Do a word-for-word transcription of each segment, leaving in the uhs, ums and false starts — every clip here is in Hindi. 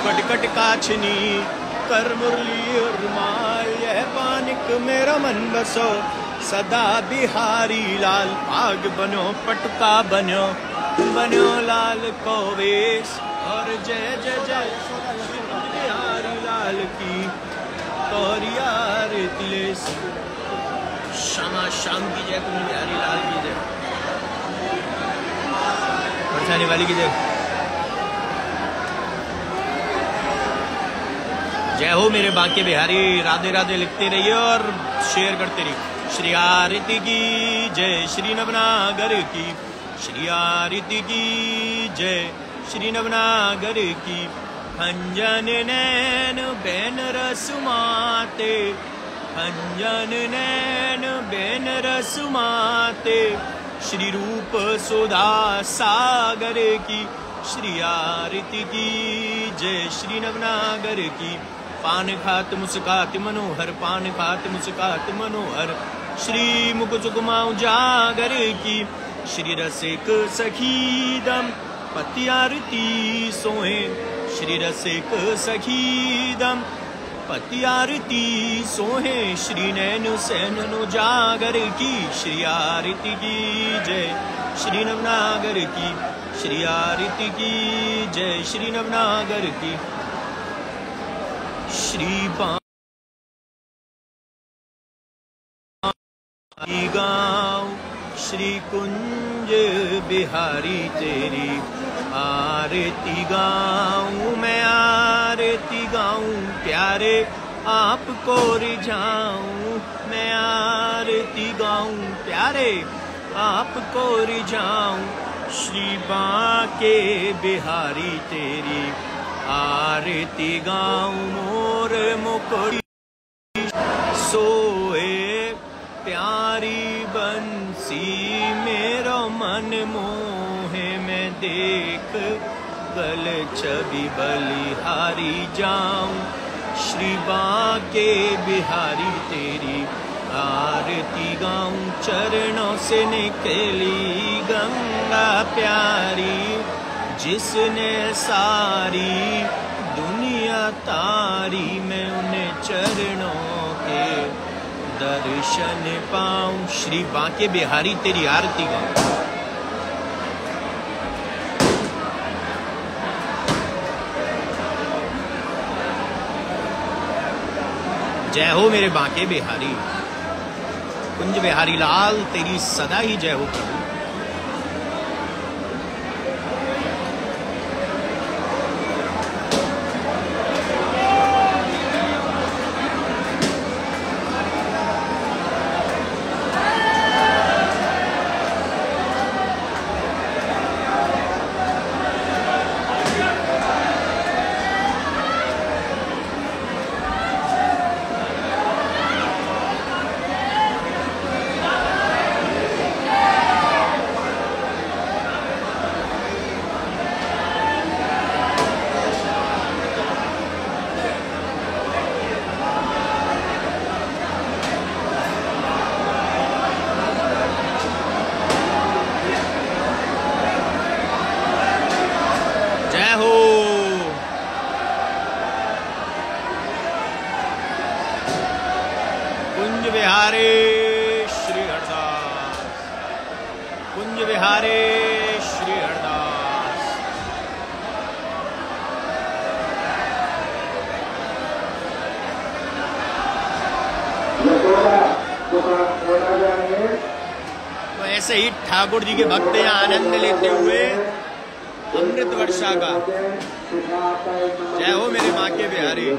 कटकट काछनी कर मुरली और माल, यह पानिक मेरा मन बसो सदा बिहारी लाल। पाग बनो पटका बनो बनो लाल को वेश, और जय जय जय बिहारी लाल की तोरिया रे तिलेश। श्यामा शाम की जय, कुंज बिहारी लाल की जय, बरसाने वाली की जय। जय हो मेरे बांके बिहारी। राधे राधे लिखते रहिए और शेयर करते रहिए। श्री आरती की जय, श्री नवनागर की, श्री आरती की जय, श्री नवनागर की। खंजन नैन बैन रसुमाते, खंजन नैन बैन रसुमाते, श्री रूप सुधा सागर की, श्री आरती की जय, श्री नवनागर की। पान खात मुस्कात मनोहर, पान खात मुस्कात मनोहर, श्री मुकुट कुमाऊं जागर की। श्री रसिक सखीदम पति आरती सोहे, श्री रसिक सखीदम पति आरती सोहे, श्री नैनु सैनु जागर की। श्री आरती की जय, श्री नवनागर की, श्री आरती की जय, श्री नवनागर की। श्री गाँव श्री कुंज बिहारी तेरी आरती गाऊं मैं, आरती गाऊं प्यारे आपको रिझाऊं मैं, आरती गाऊं प्यारे आपको रिझाऊं। श्री बांके बिहारी तेरी आरती गाऊं मोर मुकुट सोए, प्यारी बंसी मेरो मन मोहे, मैं देख गल छवि बलिहारी जाऊं। श्री बांके बिहारी तेरी आरती गाऊं, चरणों से निकली गंगा प्यारी, जिसने सारी दुनिया तारी, मैं उन्हें चरणों के दर्शन पाऊं। श्री बांके बिहारी तेरी आरती गाऊं। जय हो मेरे बांके बिहारी, कुंज बिहारी लाल तेरी सदा ही जय हो प्रभु। कुंज विहारे श्री हरदास, कुंज विहारे श्री हरदास। तो ऐसे ही ठाकुर जी के भक्त यहाँ आनंद लेते हुए अमृत वर्षा का। जय हो मेरे माँ के बिहारी।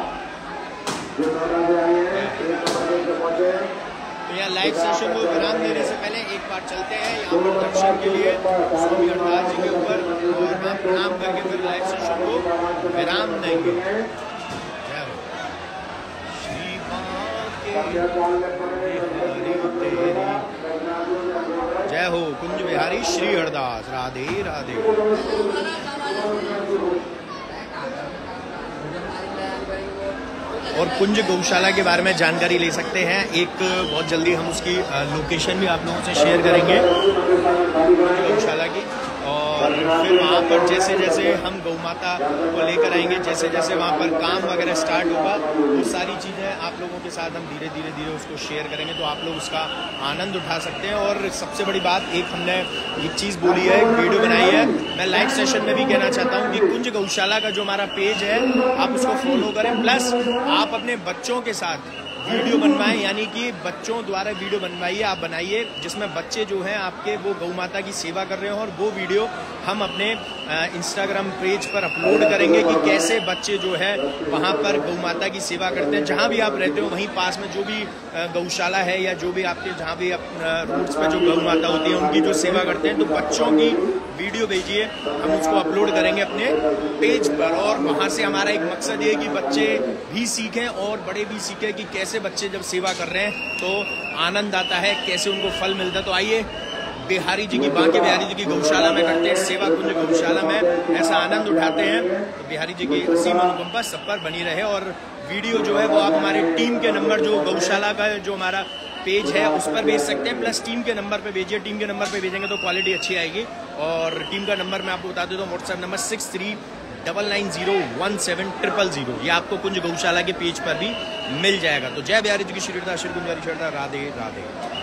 यहाँ लाइव सेशन को विराम देने से पहले एक बार चलते हैं यहाँ पर दर्शन के लिए स्वामी हरदास जी के ऊपर, और वहाँ प्रणाम करके फिर लाइव सेशन को विराम देंगे। जय हो श्री जय हो कुंज बिहारी श्री हरदास। राधे राधे। और कुंज गौशाला के बारे में जानकारी ले सकते हैं। एक बहुत जल्दी हम उसकी लोकेशन भी आप लोगों से शेयर करेंगे कुंज गौशाला की। और और फिर वहाँ पर जैसे जैसे हम गौ माता को लेकर आएंगे, जैसे जैसे वहाँ पर काम वगैरह स्टार्ट होगा, वो सारी चीज़ें आप लोगों के साथ हम धीरे धीरे धीरे उसको शेयर करेंगे, तो आप लोग उसका आनंद उठा सकते हैं। और सबसे बड़ी बात, एक हमने एक चीज़ बोली है, एक वीडियो बनाई है, मैं लाइव सेशन में भी कहना चाहता हूँ कि कुंज गौशाला का जो हमारा पेज है आप उसको फॉलो करें, प्लस आप अपने बच्चों के साथ वीडियो बनवाएं, यानी कि बच्चों द्वारा वीडियो बनवाइए, आप बनाइए जिसमें बच्चे जो हैं आपके वो गौ माता की सेवा कर रहे हो, और वो वीडियो हम अपने इंस्टाग्राम पेज पर अपलोड करेंगे कि कैसे बच्चे जो है वहाँ पर गौ माता की सेवा करते हैं। जहाँ भी आप रहते हो वहीं पास में जो भी गौशाला है या जो भी आपके जहाँ भी रूट्स पर जो गौ माता होती है उनकी जो सेवा करते हैं, तो बच्चों की वीडियो भेजिए, हम उसको अपलोड करेंगे अपने पेज पर। और वहाँ से हमारा एक मकसद ये है कि बच्चे भी सीखें और बड़े भी सीखें कि कैसे बच्चे जब सेवा कर रहे हैं तो आनंद आता है, कैसे उनको फल मिलता है। तो आइए बिहारी जी की, बांके बिहारी जी की गौशाला में करते हैं सेवा, कुंज गौशाला में ऐसा आनंद उठाते हैं। तो बिहारी जी की असीम अनुकंपा सब पर बनी रहे। और वीडियो जो है वो आप हमारे टीम के नंबर, जो गौशाला का जो हमारा पेज है उस पर भेज सकते हैं, प्लस टीम के नंबर पे भेजिए। टीम के नंबर पे भेजेंगे तो क्वालिटी अच्छी आएगी। और टीम का नंबर मैं आपको बता देता हूँ, WhatsApp number six three double nine zero one seven triple zero, ये आपको कुंज गौशाला के पेज पर भी मिल जाएगा। तो जय बिहारी जी की श्री श्री कुंज बिहारी, राधे राधे।